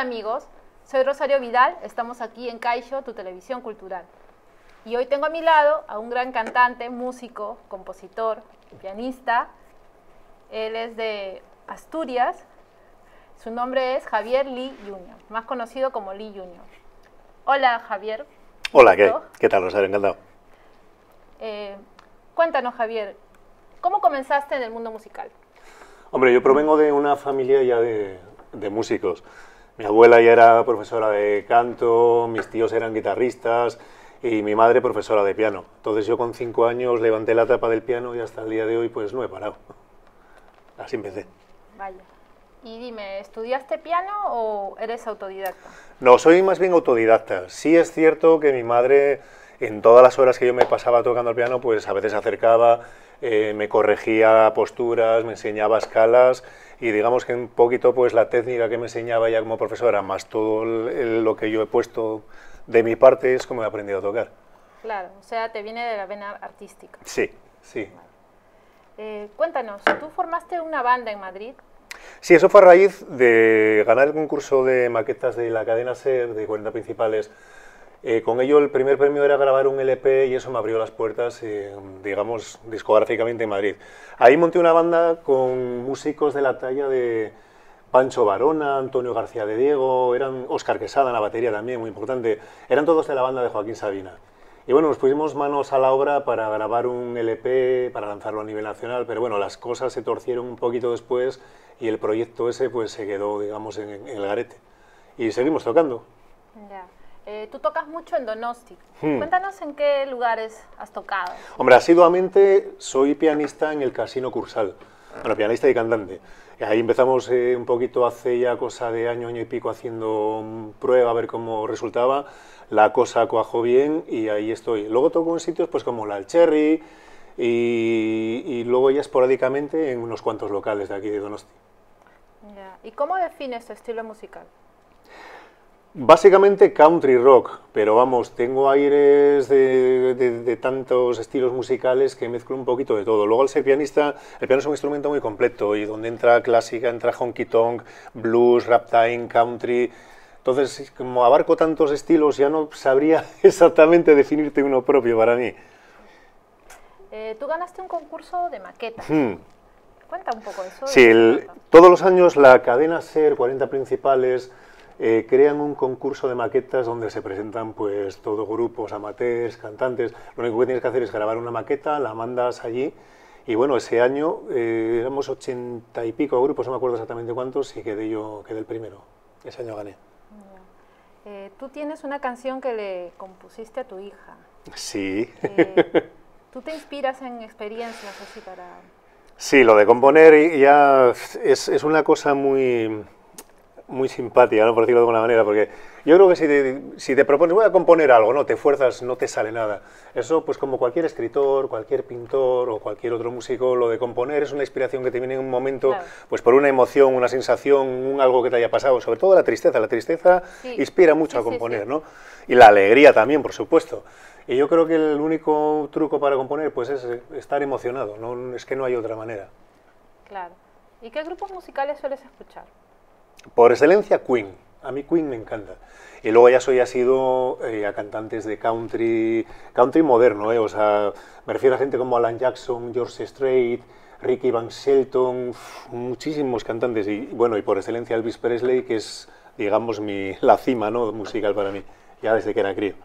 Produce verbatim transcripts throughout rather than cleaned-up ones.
amigos? Soy Rosario Vidal, estamos aquí en Caixo, tu televisión cultural. Y hoy tengo a mi lado a un gran cantante, músico, compositor, pianista. Él es de Asturias. Su nombre es Javier Lee junior, más conocido como Lee junior Hola, Javier. Hola, ¿qué? ¿Qué tal, Rosario? Encantado. Eh, cuéntanos, Javier, ¿cómo comenzaste en el mundo musical? Hombre, yo provengo de una familia ya de, de músicos. Mi abuela ya era profesora de canto, mis tíos eran guitarristas y mi madre profesora de piano. Entonces yo con cinco años levanté la tapa del piano y hasta el día de hoy pues no he parado. Así empecé. Vaya. Y dime, ¿estudiaste piano o eres autodidacta? No, soy más bien autodidacta. Sí es cierto que mi madre, en todas las horas que yo me pasaba tocando el piano, pues a veces se acercaba, eh, me corregía posturas, me enseñaba escalas y digamos que un poquito pues la técnica que me enseñaba ella como profesora, más todo el, el, lo que yo he puesto de mi parte es como he aprendido a tocar. Claro, o sea, te viene de la vena artística. Sí, sí. Vale. Eh, cuéntanos, ¿tú formaste una banda en Madrid? Sí, eso fue a raíz de ganar el concurso de maquetas de la cadena SER, de cuarenta principales. Eh, con ello el primer premio era grabar un L P y eso me abrió las puertas, eh, digamos, discográficamente en Madrid. Ahí monté una banda con músicos de la talla de Pancho Varona, Antonio García de Diego, eran Óscar Quesada en la batería también, muy importante. Eran todos de la banda de Joaquín Sabina. Y bueno, nos pusimos manos a la obra para grabar un L P, para lanzarlo a nivel nacional, pero bueno, las cosas se torcieron un poquito después y el proyecto ese pues se quedó, digamos, en, en el garete. Y seguimos tocando. Ya. Eh, tú tocas mucho en Donosti. Hmm. Cuéntanos en qué lugares has tocado. Hombre, asiduamente soy pianista en el Casino Cursal. Bueno, pianista y cantante. Y ahí empezamos eh, un poquito hace ya cosa de año, año y pico haciendo um, prueba a ver cómo resultaba. La cosa cuajó bien y ahí estoy. Luego toco en sitios pues como la El Cherry y, y luego ya esporádicamente en unos cuantos locales de aquí de Donosti. Ya. ¿Y cómo defines tu estilo musical? Básicamente country rock, pero vamos, tengo aires de, de, de tantos estilos musicales que mezclo un poquito de todo. Luego al ser pianista, el piano es un instrumento muy completo y donde entra clásica, entra honky tonk, blues, ragtime, country. Entonces, como abarco tantos estilos, ya no sabría exactamente definirte uno propio para mí. Eh, tú ganaste un concurso de maquetas. Hmm. Cuenta un poco de eso. Sí, el, todos los años la cadena SER, cuarenta principales, eh, crean un concurso de maquetas donde se presentan pues todos grupos, amateurs, cantantes. Lo único que tienes que hacer es grabar una maqueta, la mandas allí y bueno, ese año eh, éramos ochenta y pico grupos, no me acuerdo exactamente cuántos, y quedé yo, quedé el primero. Ese año gané. Eh, tú tienes una canción que le compusiste a tu hija. Sí. Eh, ¿Tú te inspiras en experiencias así para...? Sí, lo de componer ya es, es una cosa muy, muy simpática, ¿no? Por decirlo de alguna manera, porque yo creo que si te, si te propones, voy a componer algo, no te fuerzas, no te sale nada. Eso, pues como cualquier escritor, cualquier pintor o cualquier otro músico, lo de componer es una inspiración que te viene en un momento, claro, pues por una emoción, una sensación, un algo que te haya pasado, sobre todo la tristeza. La tristeza sí. inspira mucho sí, a componer, sí, sí. ¿no? Y la alegría también, por supuesto. Y yo creo que el único truco para componer pues es estar emocionado, no, es que no hay otra manera. Claro. ¿Y qué grupos musicales sueles escuchar? Por excelencia, Queen. A mí Queen me encanta. Y luego ya soy asiduo eh, a cantantes de country, country moderno, ¿eh? O sea, me refiero a gente como Alan Jackson, George Strait, Ricky Van Shelton, uff, muchísimos cantantes. Y bueno, y por excelencia Elvis Presley, que es, digamos, mi, la cima, ¿no?, musical para mí, ya desde que era crío.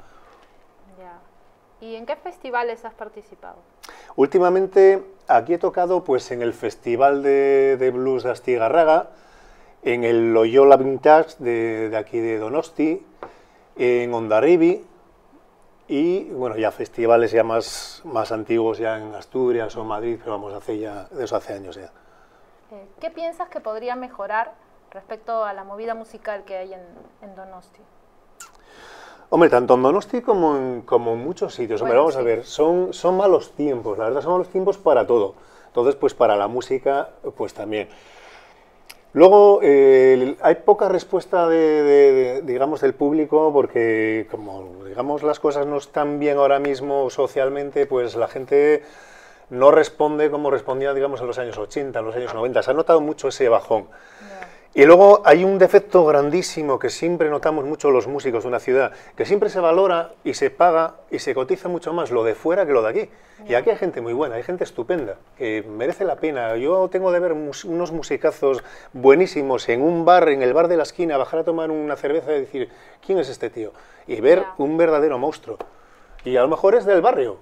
¿Y en qué festivales has participado? Últimamente aquí he tocado pues en el Festival de, de Blues de Astigarraga, en el Loyola Vintage de, de aquí de Donosti, en Hondarribia y bueno, ya festivales ya más, más antiguos ya en Asturias o Madrid, pero vamos, hace ya, de eso hace años ya. ¿Qué piensas que podría mejorar respecto a la movida musical que hay en, en Donosti? Hombre, tanto en Donosti como en, como en muchos sitios. Hombre, bueno, vamos sí. a ver, son, son malos tiempos, la verdad son malos tiempos para todo. Entonces, pues para la música, pues también. Luego, eh, hay poca respuesta, de, de, de, digamos, del público, porque como, digamos, las cosas no están bien ahora mismo socialmente, pues la gente no responde como respondía, digamos, en los años ochenta, en los años noventa. Se ha notado mucho ese bajón. Yeah. Y luego hay un defecto grandísimo que siempre notamos mucho los músicos de una ciudad, que siempre se valora y se paga y se cotiza mucho más lo de fuera que lo de aquí. Y aquí hay gente muy buena, hay gente estupenda, que merece la pena. Yo tengo de ver mus unos musicazos buenísimos en un bar, en el bar de la esquina, bajar a tomar una cerveza y decir, ¿quién es este tío? Y ver Yeah. un verdadero monstruo. Y a lo mejor es del barrio.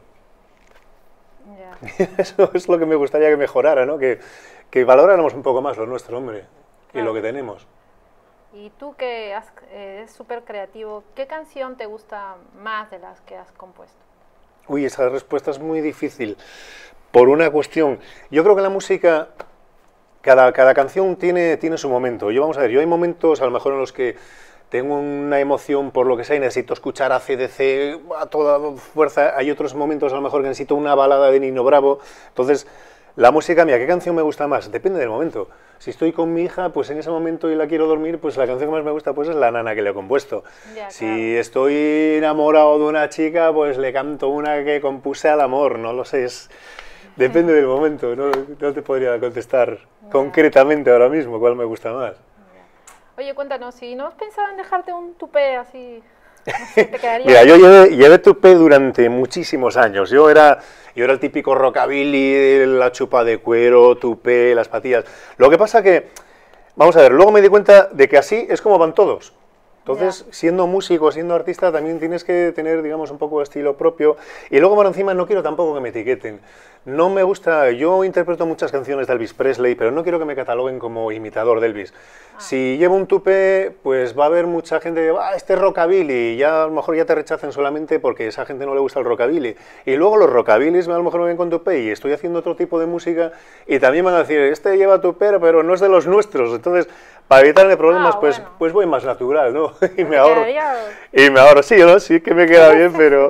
Yeah. Eso es lo que me gustaría que mejorara, ¿no? Que, que valoráramos un poco más lo nuestro, hombre, y Claro. lo que tenemos. Y tú que has, eh, eres súper creativo, ¿qué canción te gusta más de las que has compuesto? Uy, esa respuesta es muy difícil, por una cuestión. Yo creo que la música, cada, cada canción tiene, tiene su momento. Yo, vamos a ver, yo hay momentos a lo mejor en los que tengo una emoción por lo que sea y necesito escuchar a C D C a toda fuerza. Hay otros momentos a lo mejor que necesito una balada de Nino Bravo. Entonces, la música mía, ¿qué canción me gusta más? Depende del momento. Si estoy con mi hija, pues en ese momento y la quiero dormir, pues la canción que más me gusta pues es La Nana, que le he compuesto. Ya, Si claro. estoy enamorado de una chica, pues le canto una que compuse al amor, no lo sé, es... depende del momento, no, no te podría contestar Ya. concretamente ahora mismo cuál me gusta más. Oye, cuéntanos, si no has pensado en dejarte un tupé así, no sé, te quedaría... Mira, yo llevé, llevé tupé durante muchísimos años. Yo era, yo era el típico rockabilly, la chupa de cuero, tupé, las patillas. Lo que pasa que, vamos a ver, luego me di cuenta de que así es como van todos. Entonces, Ya. siendo músico, siendo artista, también tienes que tener, digamos, un poco de estilo propio. Y luego, por encima, no quiero tampoco que me etiqueten. No me gusta, yo interpreto muchas canciones de Elvis Presley, pero no quiero que me cataloguen como imitador de Elvis. Ah. Si llevo un tupé, pues va a haber mucha gente que va, ah, este es rockabilly, y ya a lo mejor ya te rechacen solamente porque a esa gente no le gusta el rockabilly. Y luego los rockabillys a lo mejor me ven con tupé y estoy haciendo otro tipo de música y también van a decir, este lleva tupé, pero no es de los nuestros. Entonces, para evitarme problemas, Ah, pues, bueno. pues voy más natural, ¿no? Y me Te ahorro. quedaría- Y me ahorro, sí, ¿no? Sí que me queda bien, pero...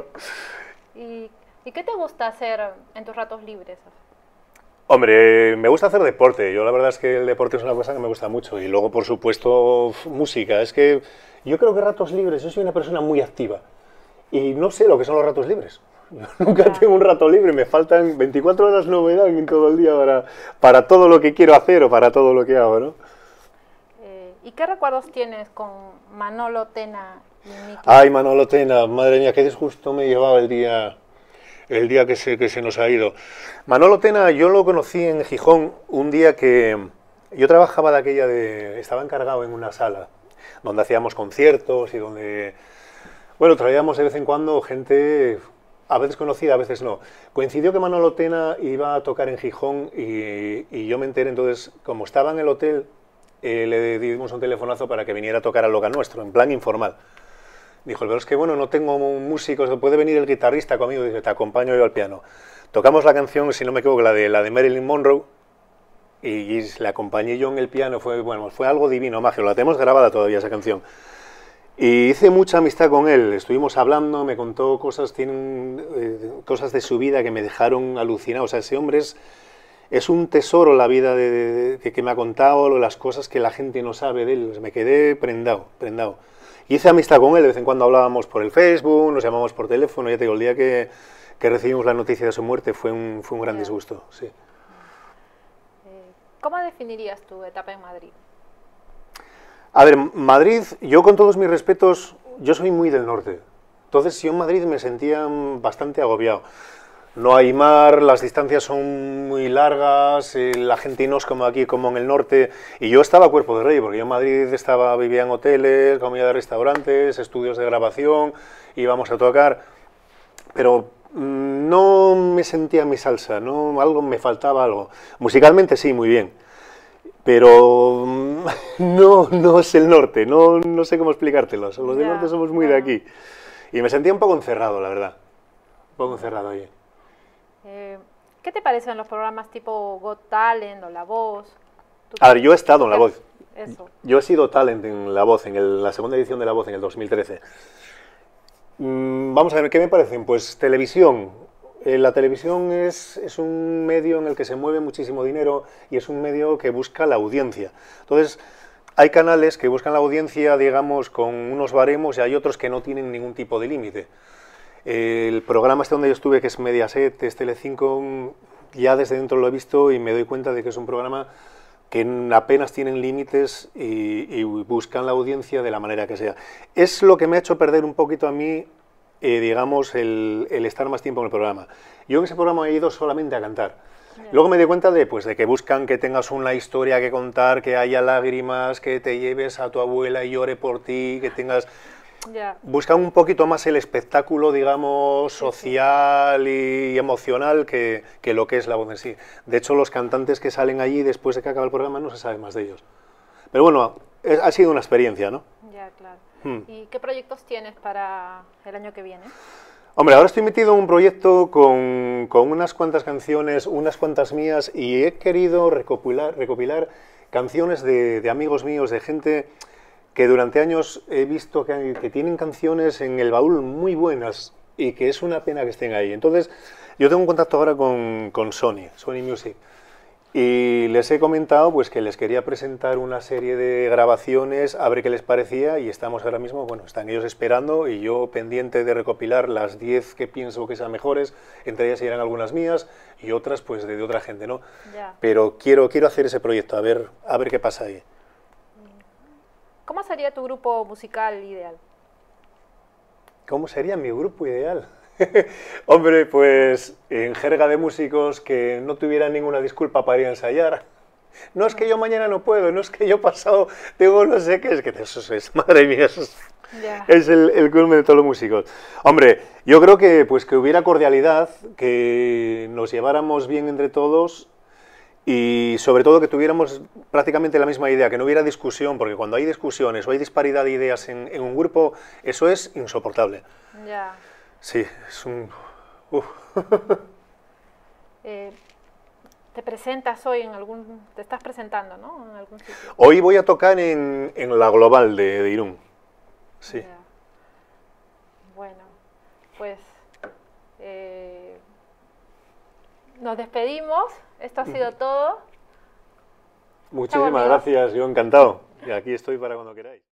¿Y, ¿Y qué te gusta hacer en tus ratos libres? Hombre, me gusta hacer deporte. Yo la verdad es que el deporte es una cosa que me gusta mucho. Y luego, por supuesto, f- música. Es que yo creo que ratos libres, yo soy una persona muy activa. Y no sé lo que son los ratos libres. Yo nunca Ya. tengo un rato libre. Me faltan veinticuatro horas no me dan en todo el día para, para todo lo que quiero hacer o para todo lo que hago, ¿no? Eh, ¿Y qué recuerdos tienes con Manolo Tena y Miki? Ay, Manolo Tena, madre mía, qué disgusto me llevaba el día, el día que se, que se nos ha ido. Manolo Tena, yo lo conocí en Gijón un día que yo trabajaba de aquella de... estaba encargado en una sala donde hacíamos conciertos y donde, bueno, traíamos de vez en cuando gente, a veces conocida, a veces no. Coincidió que Manolo Tena iba a tocar en Gijón y, y yo me enteré, entonces, como estaba en el hotel, eh, le dimos un telefonazo para que viniera a tocar al local nuestro, en plan informal. Dijo, pero es que bueno, no tengo músicos, puede venir el guitarrista conmigo, dice, te acompaño yo al piano. Tocamos la canción, si no me equivoco, la de, la de Marilyn Monroe, y, y la acompañé yo en el piano, fue, bueno, fue algo divino, mágico, la tenemos grabada todavía esa canción. Y hice mucha amistad con él, estuvimos hablando, me contó cosas, tienen, eh, cosas de su vida que me dejaron alucinado, o sea, ese hombre es, es un tesoro la vida de, de, de, que me ha contado, las cosas que la gente no sabe de él, me quedé prendado, prendado. Hice amistad con él, de vez en cuando hablábamos por el Facebook, nos llamamos por teléfono, ya te digo, el día que, que recibimos la noticia de su muerte fue un, fue un gran disgusto, sí. Eh, ¿Cómo definirías tu etapa en Madrid? A ver, Madrid, yo con todos mis respetos, yo soy muy del norte, entonces yo en Madrid me sentía bastante agobiado. No hay mar, las distancias son muy largas, eh, la gente no es como aquí, como en el norte, y yo estaba a cuerpo de rey, porque yo en Madrid estaba, vivía en hoteles, comía de restaurantes, estudios de grabación, íbamos a tocar, pero mmm, no me sentía mi salsa, no, algo me faltaba algo. Musicalmente sí, muy bien, pero mmm, no, no es el norte, no, no sé cómo explicártelo, los del Ya, norte somos muy claro. de aquí, y me sentía un poco encerrado, la verdad, un poco encerrado allí. Eh, ¿Qué te parecen los programas tipo Got Talent o La Voz? ¿Tú A ver, yo he estado en La Voz. Eso. Yo he sido talent en La Voz, en el- la segunda edición de La Voz en el dos mil trece. Mm, vamos a ver, ¿qué me parecen? Pues televisión. Eh, la televisión es, es un medio en el que se mueve muchísimo dinero y es un medio que busca la audiencia. Entonces, hay canales que buscan la audiencia, digamos, con unos baremos y hay otros que no tienen ningún tipo de límite. El programa este donde yo estuve, que es Mediaset, es Telecinco, ya desde dentro lo he visto y me doy cuenta de que es un programa que apenas tienen límites y, y buscan la audiencia de la manera que sea. Es lo que me ha hecho perder un poquito a mí, eh, digamos, el, el estar más tiempo en el programa. Yo en ese programa he ido solamente a cantar. Yeah. Luego me di cuenta de, pues, de que buscan que tengas una historia que contar, que haya lágrimas, que te lleves a tu abuela y llore por ti, que tengas... Yeah. Buscan un poquito más el espectáculo, digamos, social sí, sí. y emocional que, que lo que es la voz en sí. De hecho, los cantantes que salen allí después de que acaba el programa no se sabe más de ellos. Pero bueno, es, ha sido una experiencia, ¿no? Ya, claro. Hmm. ¿Y qué proyectos tienes para el año que viene? Hombre, ahora estoy metido en un proyecto con, con unas cuantas canciones, unas cuantas mías, y he querido recopilar, recopilar canciones de, de amigos míos, de gente... que durante años he visto que, que tienen canciones en el baúl muy buenas y que es una pena que estén ahí. Entonces, yo tengo un contacto ahora con, con Sony, Sony Music, y les he comentado pues que les quería presentar una serie de grabaciones, a ver qué les parecía, y estamos ahora mismo, bueno, están ellos esperando y yo pendiente de recopilar las diez que pienso que sean mejores, entre ellas irán algunas mías y otras pues de, de otra gente, ¿no? Yeah. Pero quiero, quiero hacer ese proyecto, a ver, a ver qué pasa ahí. ¿Cómo sería tu grupo musical ideal? ¿Cómo sería mi grupo ideal? Hombre, pues en jerga de músicos que no tuvieran ninguna disculpa para ir a ensayar. No es que yo mañana no puedo, no es que yo pasado tengo no sé qué, es que eso es, madre mía, eso es, yeah. es el, el culmen de todos los músicos. Hombre, yo creo que, pues, que hubiera cordialidad, que nos lleváramos bien entre todos. Y sobre todo que tuviéramos prácticamente la misma idea, que no hubiera discusión, porque cuando hay discusiones o hay disparidad de ideas en, en un grupo, eso es insoportable. Ya. Yeah. Sí, es un... Uh. eh, ¿Te presentas hoy en algún... te estás presentando, ¿no? En algún sitio. Hoy voy a tocar en, en la Global de, de Irún. Sí. Yeah. Bueno, pues... Eh, nos despedimos. Esto ha sido todo. Muchísimas gracias, yo encantado. Y aquí estoy para cuando queráis.